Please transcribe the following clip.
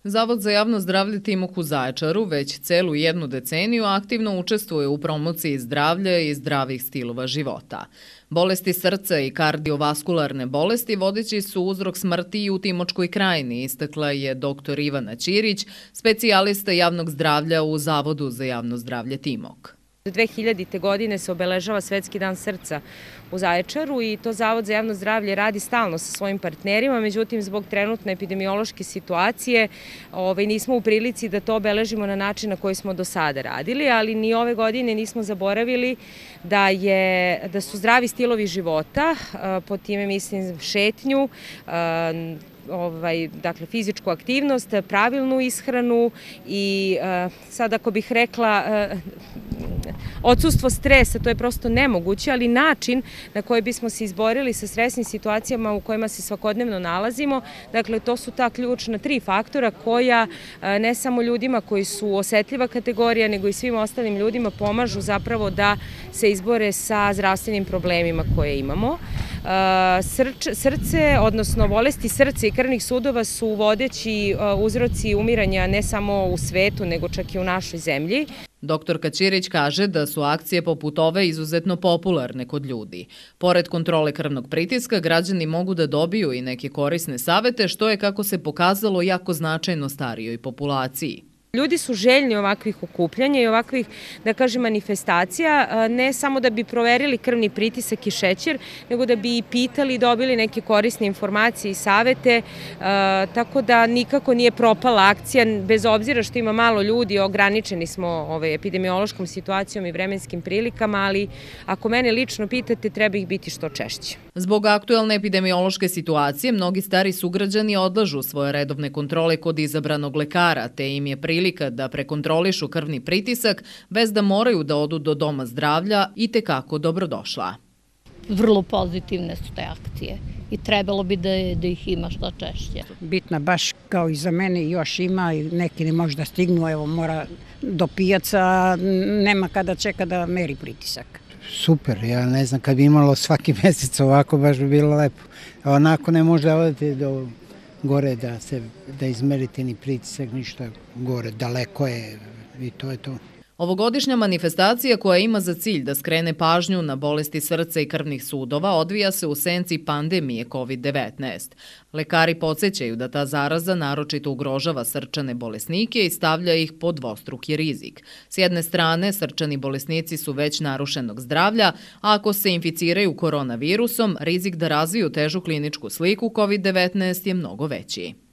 Zavod za javno zdravlje Timok u Zaječaru već celu jednu deceniju aktivno učestvuje u promociji zdravlja i zdravih stilova života. Bolesti srca i kardiovaskularne bolesti vodeći su uzrok smrti i u Timočkoj krajini, istakla je dr. Ivana Ćirić, specijalista javnog zdravlja u Zavodu za javno zdravlje Timok. 2000. godine se obeležava Svetski dan srca u Zaječaru i to Zavod za javno zdravlje radi stalno sa svojim partnerima, međutim zbog trenutne epidemiološke situacije nismo u prilici da to obeležimo na način na koji smo do sada radili, ali ni ove godine nismo zaboravili da su zdravi stilovi života, pod time mislim šetnju, dakle fizičku aktivnost, pravilnu ishranu i sad ako bih rekla odsustvo stresa, to je prosto nemoguće, ali način na koji bismo se izborili sa stresnim situacijama u kojima se svakodnevno nalazimo, dakle to su ta ključna 3 faktora koja ne samo ljudima koji su osetljiva kategorija, nego i svim ostalim ljudima pomažu zapravo da se izbore sa zdravstvenim problemima koje imamo. Srce, odnosno bolesti srca i krvnih sudova su vodeći uzroci umiranja ne samo u svetu, nego čak i u našoj zemlji. Doktorka Ćirić kaže da su akcije poput ove izuzetno popularne kod ljudi. Pored kontrole krvnog pritiska, građani mogu da dobiju i neke korisne savete, što je, kako se pokazalo, jako značajno starijoj populaciji. Ljudi su željni ovakvih okupljanja i ovakvih, da kažem, manifestacija, ne samo da bi proverili krvni pritisak i šećer, nego da bi i pitali i dobili neke korisne informacije i savete, tako da nikako nije propala akcija, bez obzira što ima malo ljudi, ograničeni smo epidemiološkom situacijom i vremenskim prilikama, ali ako mene lično pitate, treba ih biti što češće. Zbog aktuelne epidemiološke situacije, mnogi stari sugrađani odlažu svoje redovne kontrole kod izabranog lekara, te im je prilika da prekontrolišu krvni pritisak bez da moraju da odu do doma zdravlja i tekako dobrodošla. Vrlo pozitivne su te akcije i trebalo bi da ih ima što češće. Bitna baš kao i za mene još ima i neki ne može da stignu, evo mora do pijaca, nema kada čeka da meri pritisak. Super, ja ne znam, kad bi imalo svaki mjesec ovako baš bi bilo lepo. Onako ne može da odete do gore da izmerite ni pritisak, ništa gore, daleko je i to je to. Ovogodišnja manifestacija koja ima za cilj da skrene pažnju na bolesti srca i krvnih sudova odvija se u senci pandemije COVID-19. Lekari podsjećaju da ta zaraza naročito ugrožava srčane bolesnike i stavlja ih pod dvostruki rizik. S jedne strane, srčani bolesnici su već narušenog zdravlja, a ako se inficiraju koronavirusom, rizik da razviju težu kliničku sliku COVID-19 je mnogo veći.